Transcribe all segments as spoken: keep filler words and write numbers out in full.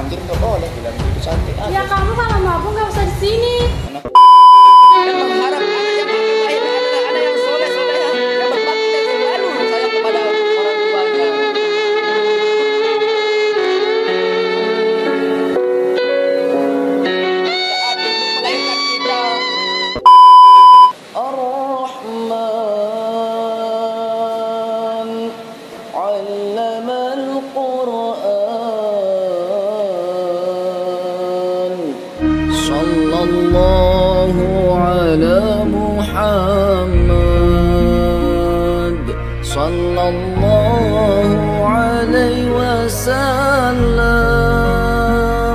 anjir nggak boleh bilang gitu cantik aja. Ya kamu kalau mabuk nggak usah di sini. Anak dan mengharap anak yang baik adalah anak yang soleh soleha yang berbakti dan selalu sayang kepada orang tuanya. Saat ibu melahirkan kita, Ar-Rahman 'allamal Qur'an. Sallallahu ala Muhammad sallallahu alaihi wasallam.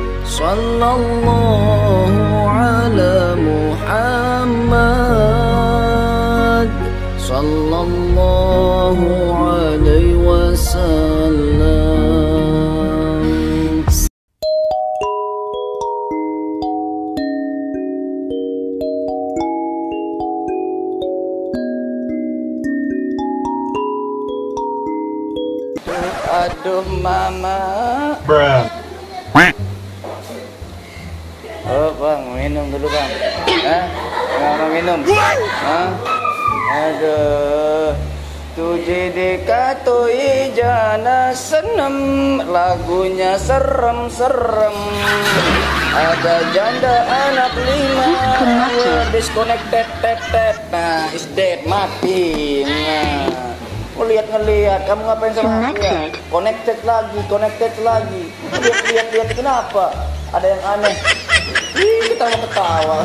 Sallallahu ala Muhammad sallallahu alaihi wasallam. Aduh mama. Bruh. Oh bang, minum dulu bang. Hah? Nggak mau minum? Hah? Aduh. Tuji dikatui jana senem, lagunya serem-serem. Ada janda anak lima, disconnected, tet tet. Nah, is dead, mati. Nah. Lihat ngelihat, kamu ngapain sama aku ya? Connected lagi, connected lagi. Lihat lihat lihat, kenapa? Ada yang aneh. Ih, ketawa ketawa.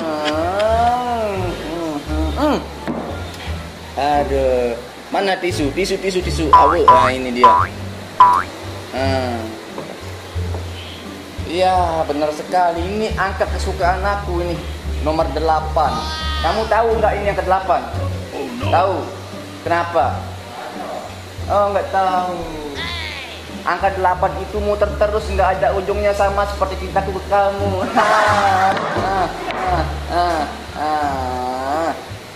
Aduh, mana tisu, tisu, tisu, tisu. Awe, nah ini dia. Hmm. Ya, benar sekali. Ini angka kesukaan aku ini, nomor delapan. Kamu tahu nggak ini yang ke delapan? Oh, no. Tahu? Kenapa? Oh, nggak tahu. Angka delapan itu muter terus, nggak ada ujungnya, sama seperti cintaku ke kamu. ah, ah, ah, ah.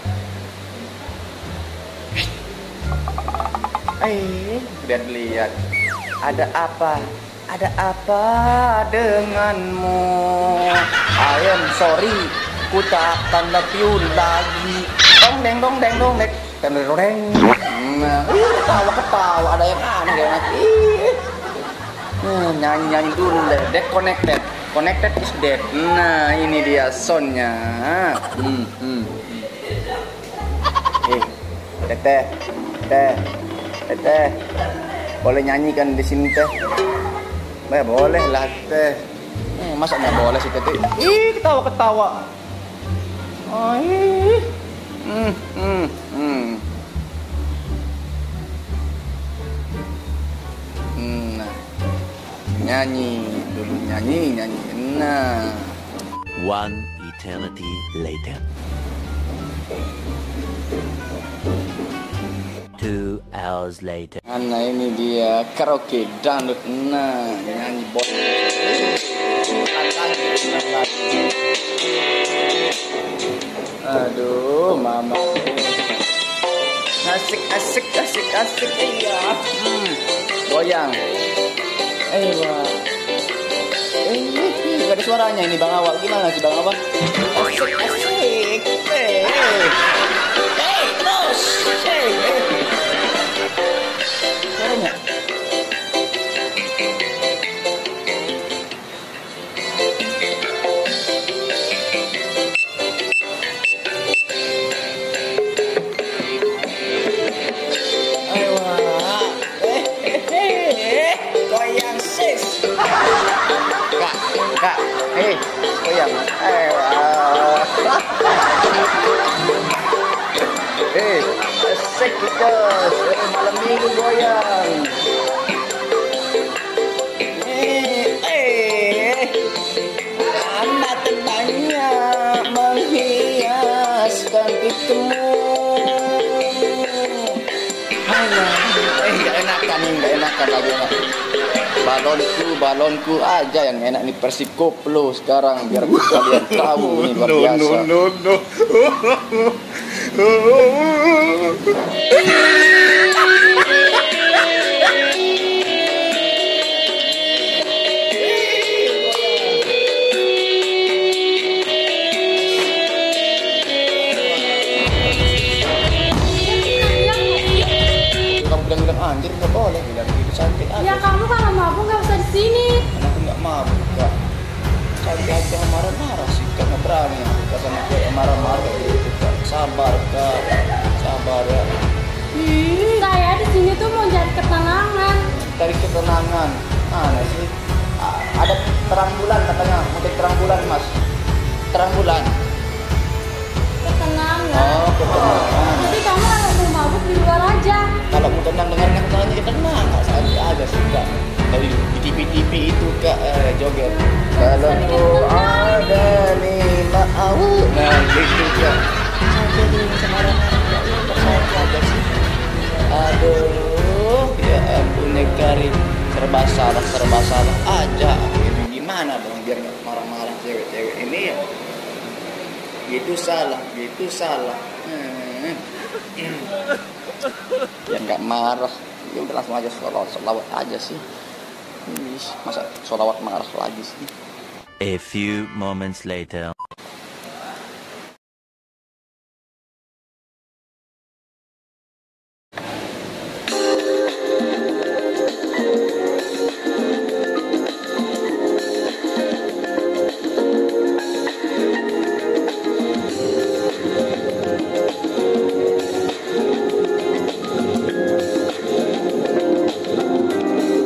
Eh, lihat-lihat. Ada apa? Ada apa denganmu? I am sorry, ku tak akan love you lagi. Dong deng dong deng dong deng. Deng. Nah, ketawa ketawa, ada yang aneh kayak nanti. Nah, nyanyi nyanyi dulu deh. Dead connected, connected is dead. Nah, ini dia soundnya. Hmm, hmm. Eh, teteh, teteh, teteh, boleh nyanyi kan di sini teh? Eh, boleh lah teh. Eh, masa nggak boleh sih teteh? Ih, ketawa ketawa. Oh, ih. Hmm, hmm, hmm. Nah, nyanyi dulu, nyanyi, nyanyi. Nah. One eternity later. Two hours later. Nah, ini dia karaoke dangdut. Nah, nyanyi bot. Aduh, mama. Asik, asik, asik, asik. Iya. Hmm. Goyang. Eh, wah. Eh, gak ada suaranya ini Bang Awal. Gimana sih Bang Awal? Asik, asik. Eh, eh, terus. Eh, eh. Suaranya. Kak, hei, goyang. Hei, asik kita. Malam minggu goyang. Eh, eh, anak terbangnya menghiaskan pipimu. Eh, gak enakan nih, gak enakan lagi. Balonku, balonku aja yang enak nih, Persikoplo sekarang biar kalian tahu ini luar biasa. No, no, no, no. anjir nggak boleh bilang gitu, cantik aja. Ya kamu kalau mabuk nggak usah di sini. Karena aku nggak mabuk kak. Cantik aja marah-marah sih kak, nggak berani aku kak sama kayak marah-marah kayak gitu kak. Sabar kak, sabar ya. Hmm, saya di sini tuh mau cari ketenangan. Cari ketenangan, mana sih? A- ada terang bulan katanya, mau cari terang bulan mas. Terang bulan. Ketenangan. Oh ketenangan. Jadi kamu kalau mau mabuk di luar aja. Kalau mau tenang dengerin aku tanya kita tenang, nggak sakit aja sih kak. Dari di T V-T V itu kak eh, joget. Kalau ku ada lima au, nah gitu kak. Sampai di semarang-marang kak, ya sakit aja sih. Aduh, ya ampun ya Karim, serba salah serba salah aja. Ini gimana dong biar nggak marah-marah cewek-cewek ini ya? Gitu salah, gitu salah. Hmm. Ya nggak marah, ya udah langsung aja sholawat, sholawat aja sih. Ini masa sholawat marah lagi sih. A few moments later.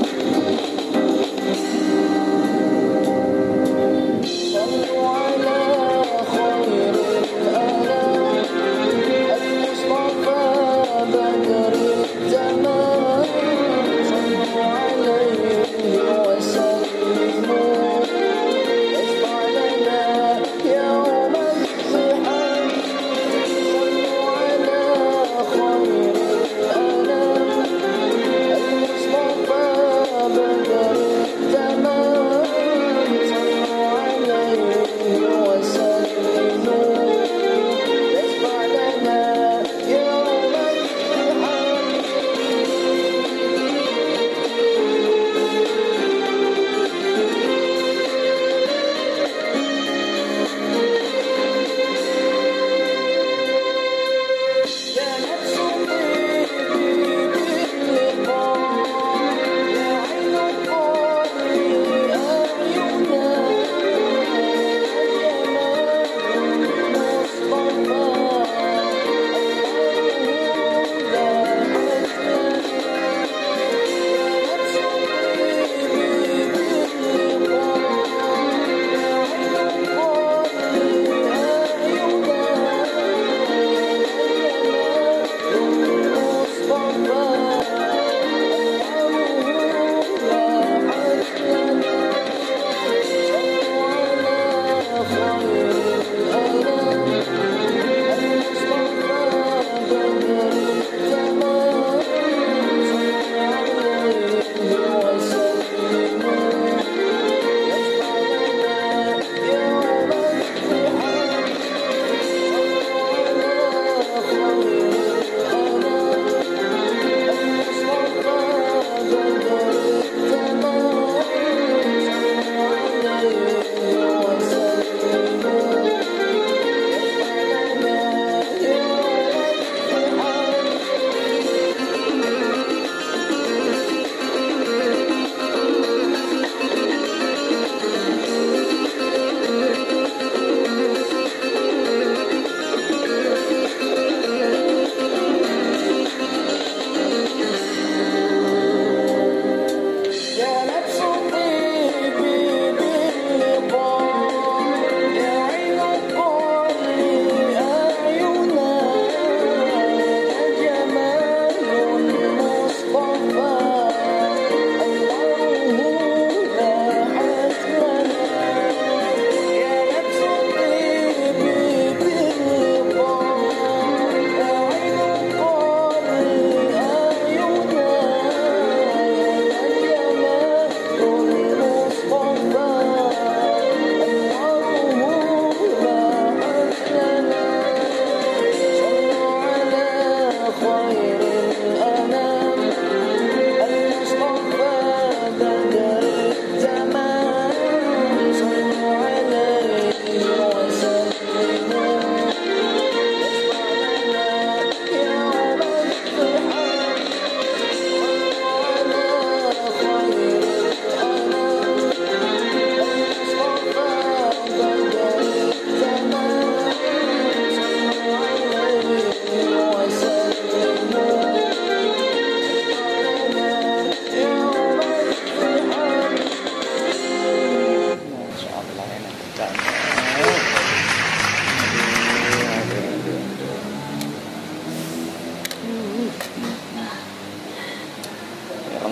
Sallu ala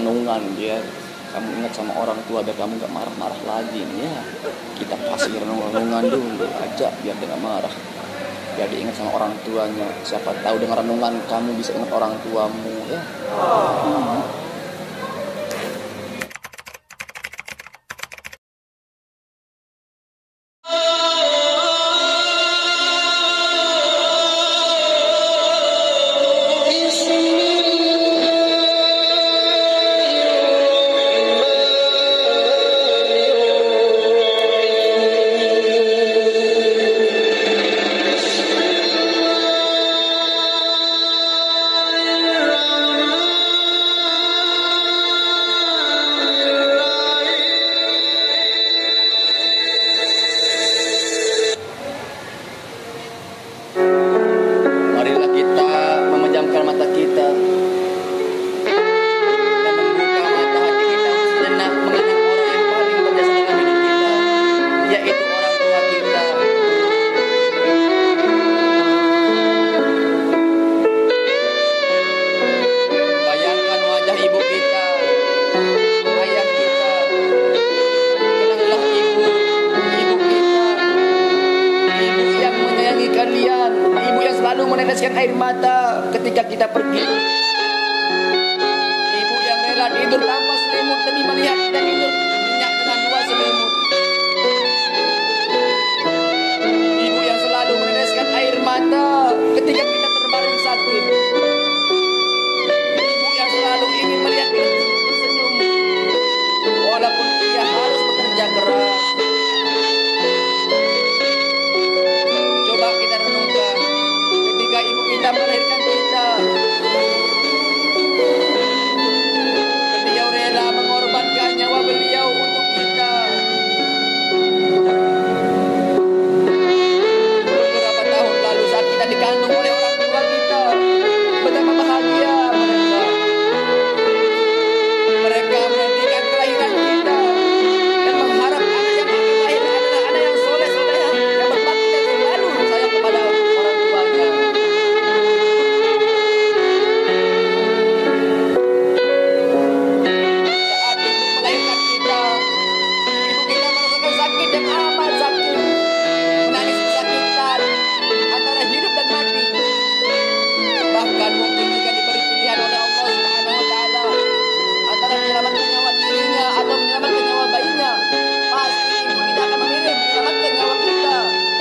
renungan ya. Kamu ingat sama orang tua biar kamu gak marah-marah lagi ya. Kita kasih renungan-renungan dulu aja biar dia gak marah. Biar dia ingat sama orang tuanya. Siapa tahu dengan renungan kamu bisa ingat orang tuamu ya. Hmm. Meneteskan air mata ketika kita pergi. Ibu yang rela tidur tanpa selimut demi melihat kita tidur nyenyak dengan dua selimut. Ibu yang selalu meneteskan air mata ketika kita terbaring sakit. Ibu yang selalu ingin melihat kita tersenyum walaupun ia harus bekerja keras. Coba kita renungkan ketika ibu kita melahirkan kita, beliau rela mengorbankan nyawa beliau untuk kita. Beberapa tahun lalu saat kita dikandung oleh orang tua kita, betapa bahagia mereka. Mereka menantikan kelahiran kita dan mengharap anak yang akan lahir adalah anak yang soleh-soleh yang berbakti dan selalu sayang kepada orang tuanya. Saat ibu melahirkan kita, ibu kita merasakan sakit yang amat sakit, menangis kesakitan antara hidup dan mati. Bahkan mungkin jika diberi pilihan oleh Allah Subhanahu wa taala antara menyelamatkan nyawa dirinya atau menyelamatkan nyawa bayinya, pasti ibu kita akan memilih menyelamatkan nyawa kita.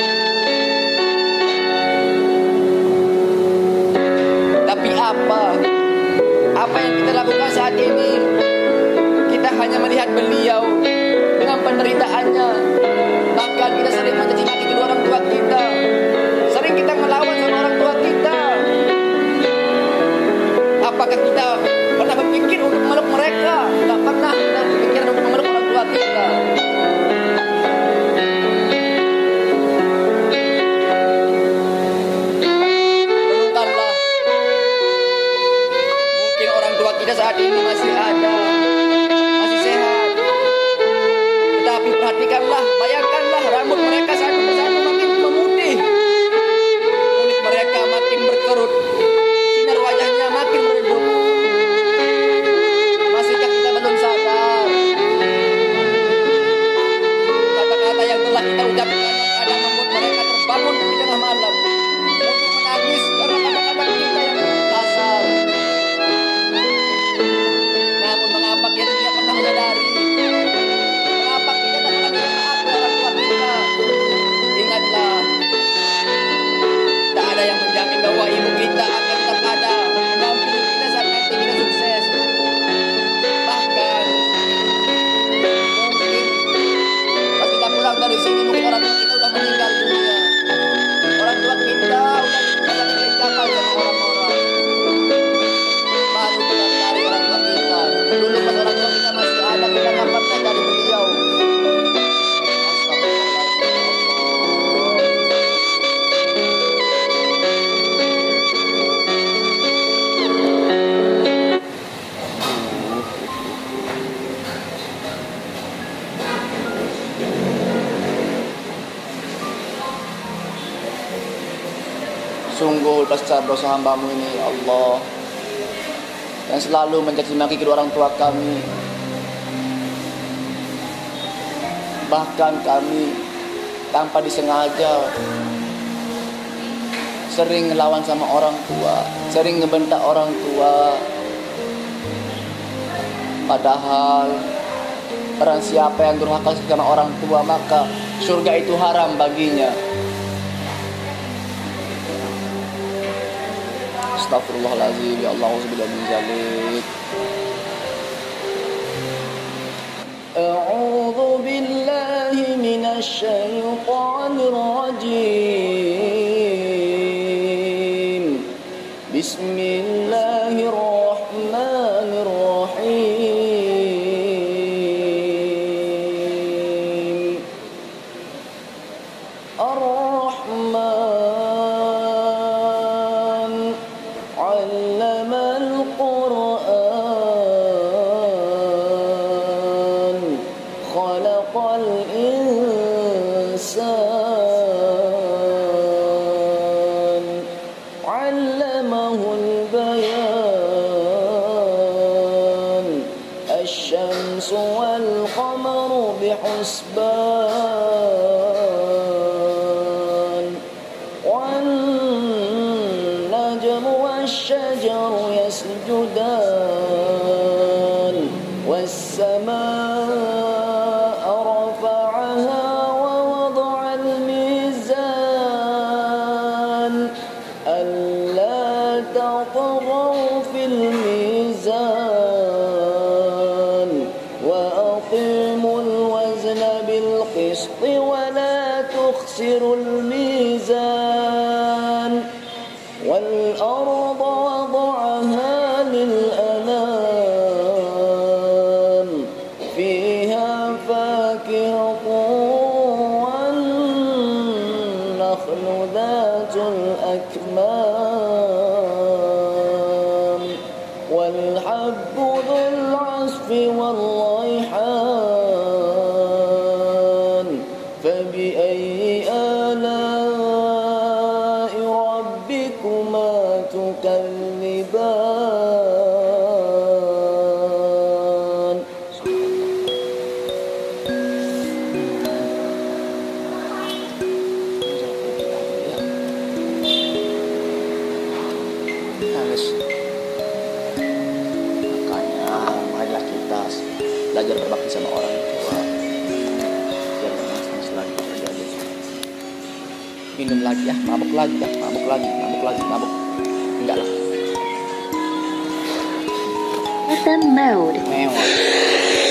Tapi apa? Apa yang kita lakukan saat ini? Kita hanya melihat beliau dengan penderitaannya. Bahkan kita sering mencaci maki kedua orang tua kita. Sering kita melawan sama orang tua kita. Apakah kita pernah berpikir untuk memeluk mereka? Tidak pernah kita berpikir untuk memeluk orang tua kita. Renungkanlah. Mungkin orang tua kita saat ini masih ada, masih sehat. Tetapi perhatikanlah, bayangkanlah rambut mereka satu persatu makin memutih. Kulit mereka makin berkerut. Sinar wajahnya makin meredup. Masihkah kita belum sadar? Kata-kata yang telah kita ucapkan kadang membuat mereka terbangun di tengah malam untuk menangis karena kata-kata kita yang kasar. Namun mengapa kita tidak pernah menyadari? Mengapa kita tak pernah minta maaf kepada orang tua kita? Ingatlah, tak ada yang menjamin bahwa ibu kita akan tetap ada mendampingi kita saat nanti kita sukses. Bahkan mungkin pas kita pulang dari sini mungkin orang tua kita sudah meninggal dunia. Orang tua kita sudah ditinggalkan ditinggalkan sama orang-orang. Baru kita cari orang tua kita. Dulu pas orang tua kita masih ada, kita nggak pernah cari beliau. Sungguh besar dosa hambamu ini, ya Allah. yang selalu mencaci maki kedua orang tua kami. Bahkan kami tanpa disengaja sering ngelawan sama orang tua, sering ngebentak orang tua. Padahal barang siapa yang durhaka sama orang tua, maka surga itu haram baginya. Astagfirullahaladzim, ya Allah, auzubillahi min dzalik. A'udzu billahi minasy syaithanir rajim. Bismillahirrahmanirrahim. Ar-Rahman 'allamal Qur'an, khalaqal insan, 'allamahul bayan, asy-syamsu wal qamaru bihusban, wan najmu wasyjaru yasjudan, was-samaa'a rafa'aha wa wada'al mizan, alla tatghaw fil mizan, wa aqimul wazna bil qisti wa la tukhsirul mizan, wal arda wada'aha lil anam, fiha fakihatun wan nakhlu dhatul akmam, wal habbu dhul 'asfi wal rayhan, fabiayyi ala'i rabbikuma tukadziban. Harus. Makanya marilah kita belajar berbakti sama orang tua. Biar nangis lagi terjadi. Minum lagi ya, mabuk lagi ya, mabuk lagi, mabuk lagi, mabuk. Enggak lah. F M mode. Mewah.